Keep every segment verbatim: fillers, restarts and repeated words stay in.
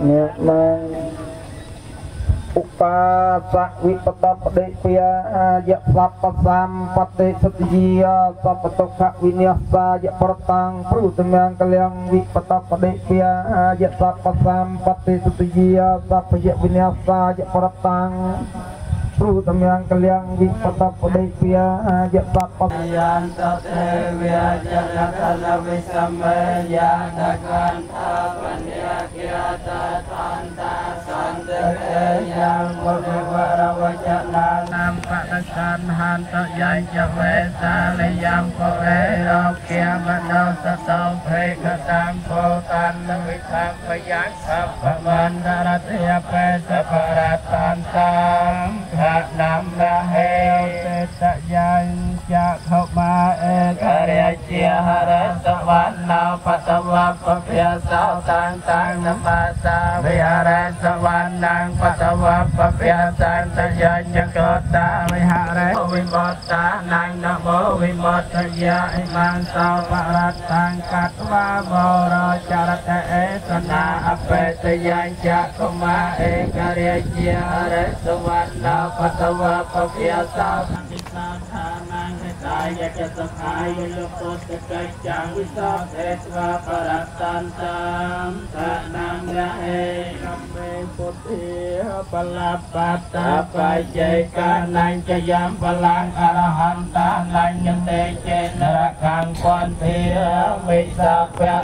เนี่ยนางอุปาสวิปตปเดเปียยะสัพพสัมปติสติยาสัพพตุขวิญญาสายะปรตังปรุตมังกลังวิปตปเดเปียยะสัพพสัมปติสติยาสัพพยะวิญญาสายะปรตังปรุตมังกลังวิปตปเดเปียยะสัพพยันตเตวิยะจักขันวิสัมเมยะตะกันทาปัญญาเกียตะทันตาสันเตยังโมเดวะระวจนะนามปะตะชันหันตะยัยจะเวสาลยังโพเรโรเกียมโนสตอเพกตังโพตันวิคังพยัญสัพพมันดารเทียเปสะปรัตตันตังขะนำระเหเตตะยัญจะเข้ามาเอกเรียเจียหะเรสวรรณาปัตวะปะเพียสาวตังตังนมาสาวิหารสวรรณังปัตวะปะเพียสันตยัญจะกตาวิหารวิมุตตานังนโมวิมุตตยะอิมังสาวรัตตังกัตวะโมโรจารตะเอสนาอเปตยัญจะเข้ามาเอกเรียเจียหะเรสวรรณาปัตวะปะเพียสาวติสาทานังตายะจะสกายโยโกตะกัจจังวิสาเทสวะปรัตตันตังตะนังระเอกัมเมปุถิปลัปปัตตาปัจเจกานังจะยามพลังอรหันตานังยันเตเจนระคังควันเทียมิสัพพะ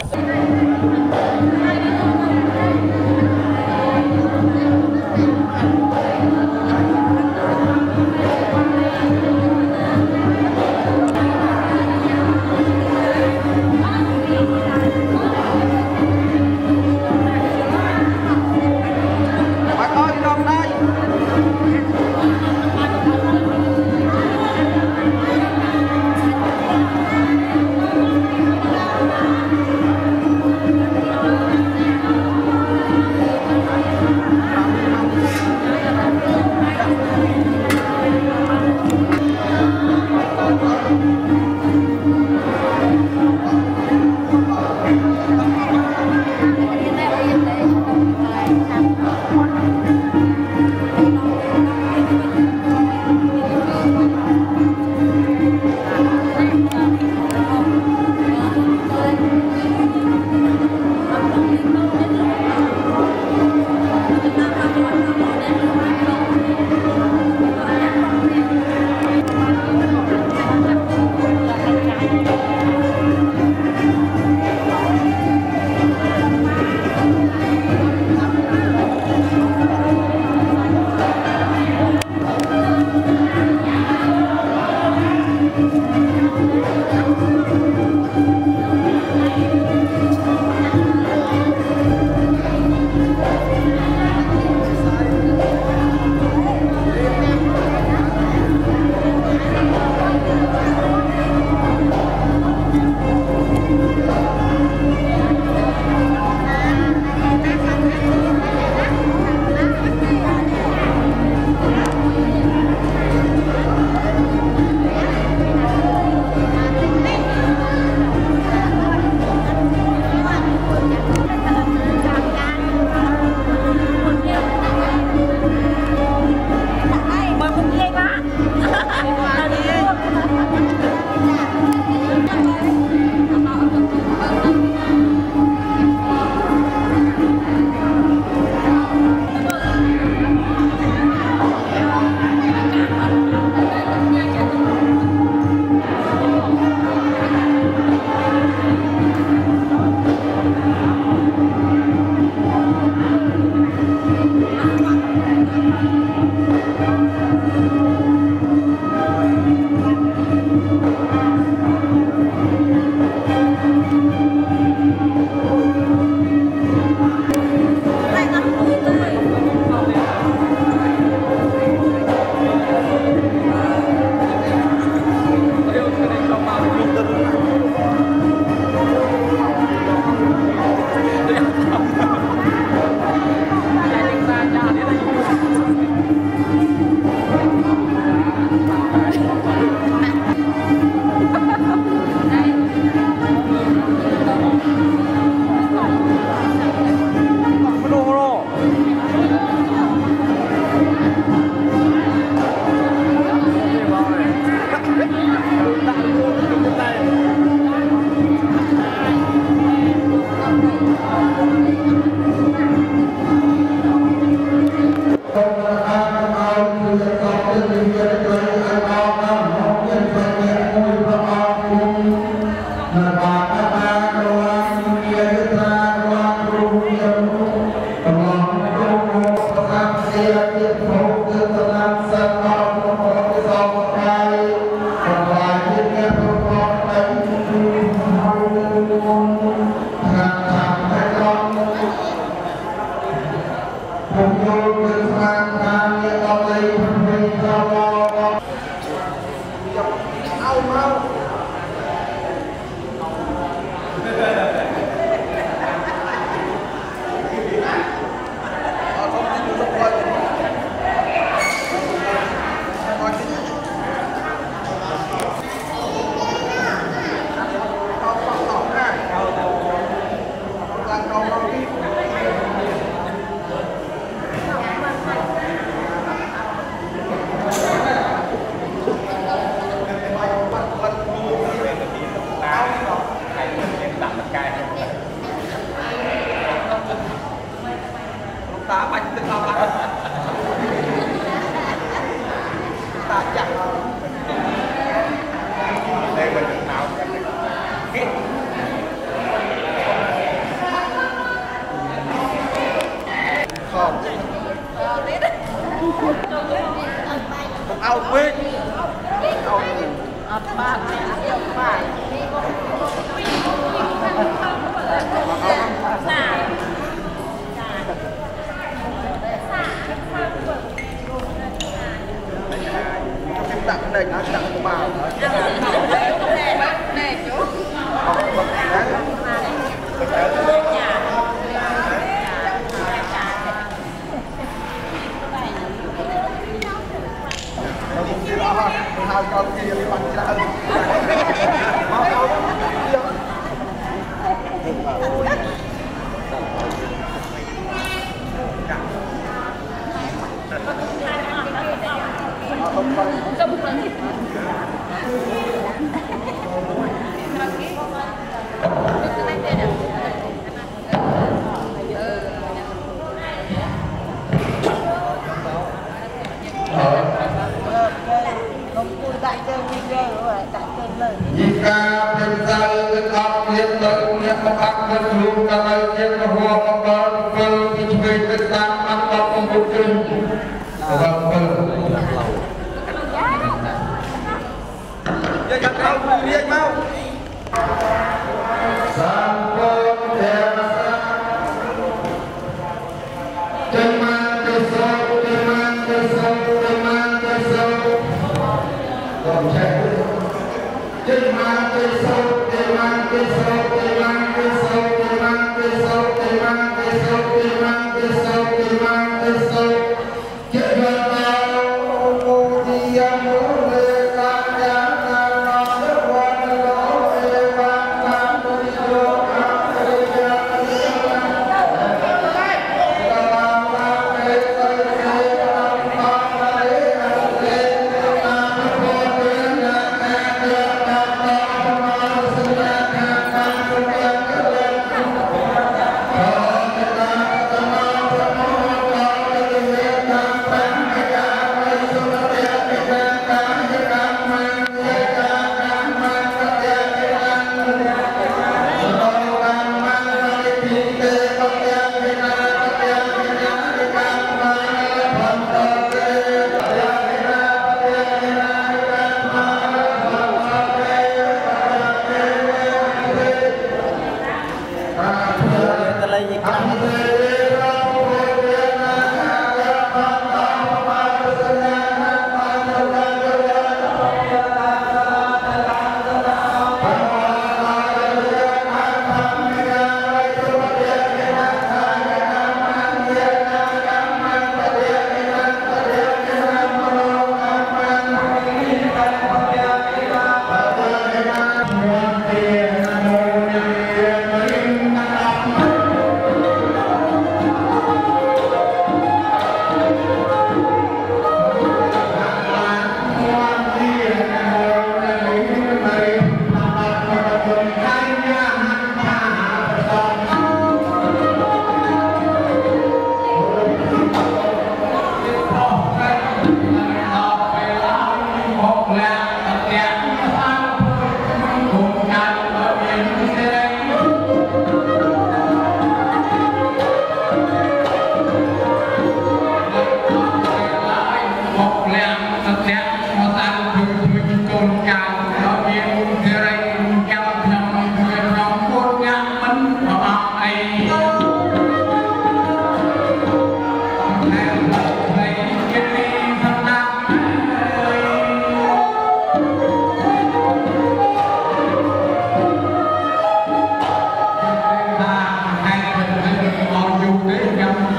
Hãy subscribe cho kênh Ghiền Mì Gõ để không bỏ lỡ เอาเว้ยเอาอัดบ้านอัดบ้านสาตักเลยนะตักบ้านแน่จุ๊บมาเลยhào con kia đi bằng ra hào hào jika pensal tetap yang yang memakai seluruh kalau yang bahwa menggal pel dicubai tentang apa pembukaan pel dia tak tahu dia mau sampun dewasa teman kesal teman kesal teman kesal Terima kasih, terima kasih, terima kasih, terima kasih, terima kasih, terima kasih, terima kasih. Kita tahu kemudian mereka jangan berbuat lewat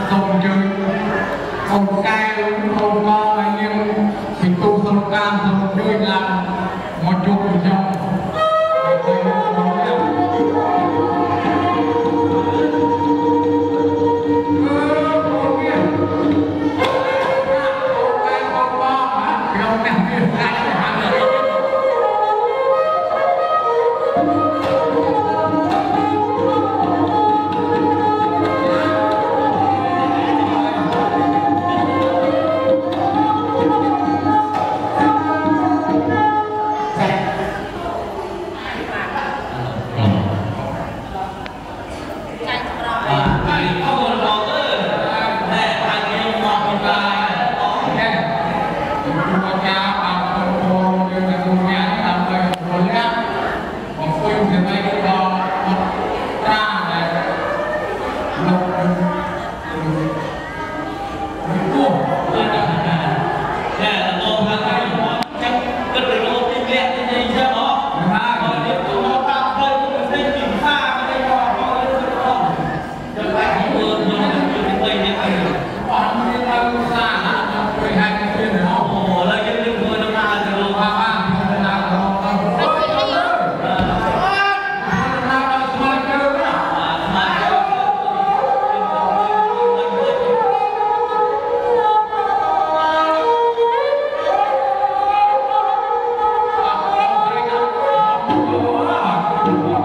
không chơi không cay không ngon anh em thì tu không cam không chơi làm một chút nhau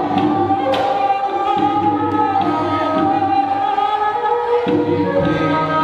Thank you.